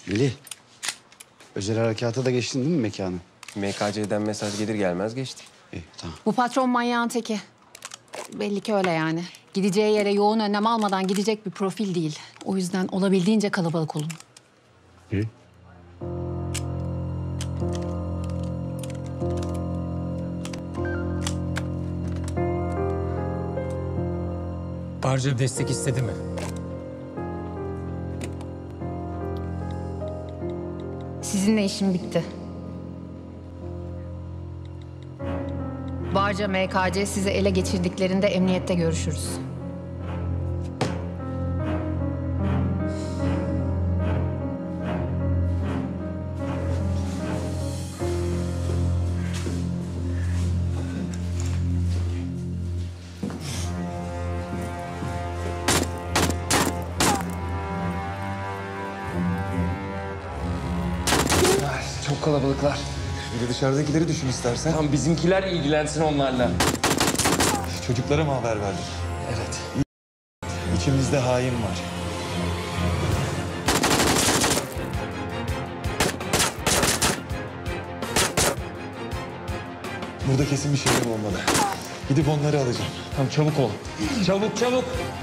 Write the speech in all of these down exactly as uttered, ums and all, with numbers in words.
Melih, özel harekata da geçtin değil mi mekanı? M K C'den mesaj gelir gelmez geçti. İyi, tamam. Bu patron manyağın teki. Belli ki öyle yani. Gideceği yere yoğun önlem almadan gidecek bir profil değil. O yüzden olabildiğince kalabalık olun. İyi. Barca destek istedi mi? Sizinle işim bitti. Barca M K C sizi ele geçirdiklerinde emniyette görüşürüz. Çok kalabalıklar. Bir de dışarıdakileri düşün istersen. Tam bizimkiler ilgilensin onlarla. Çocuklara mı haber verdin? Evet. İçimizde hain var. Burada kesin bir şeyler olmalı. Gidip onları alacağım. Tamam çabuk ol. Çabuk çabuk.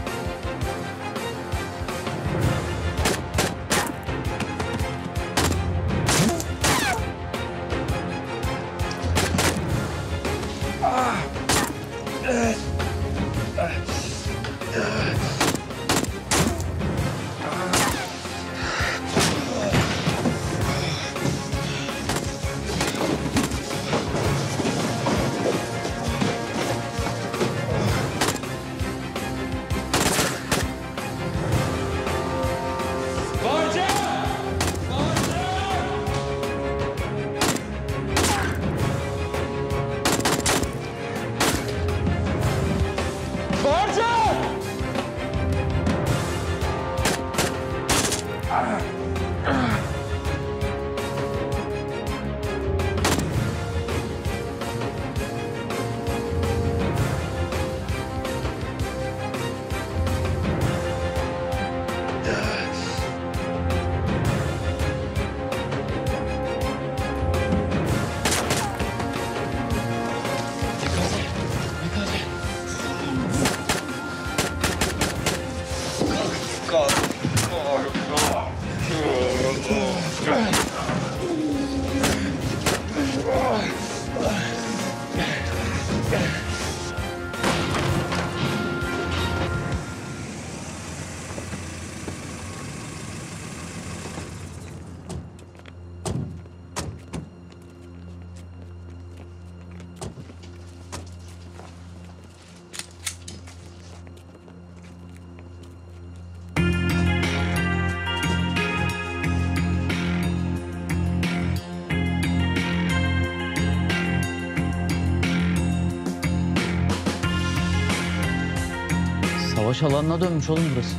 Savaş alanına dönmüş oğlum burası.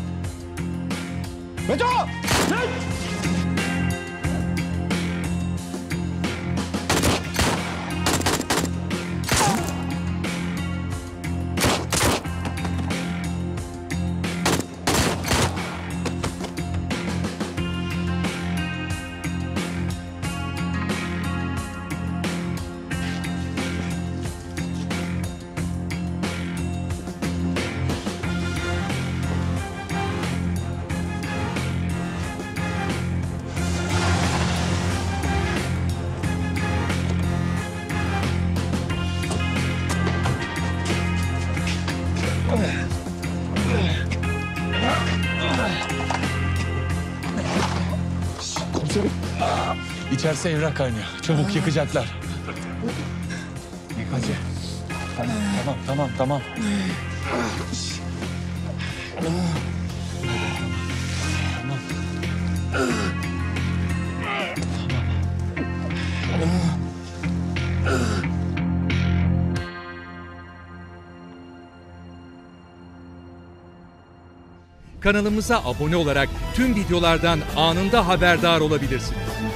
Beto! Komiserim. İçerisi evrak kaynıyor. Çabuk yıkacaklar. Hadi. Tamam, tamam, tamam. Kanalımıza abone olarak tüm videolardan anında haberdar olabilirsiniz.